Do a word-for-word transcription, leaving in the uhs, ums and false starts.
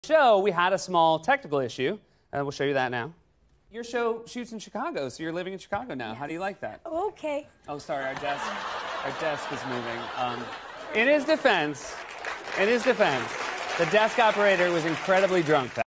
Show, we had a small technical issue, and we'll show you that now. Your show shoots in Chicago, so you're living in Chicago now. Yes. How do you like that? Oh, okay. Oh, sorry, our desk, our desk was moving. Um, in his defense, in his defense, the desk operator was incredibly drunk.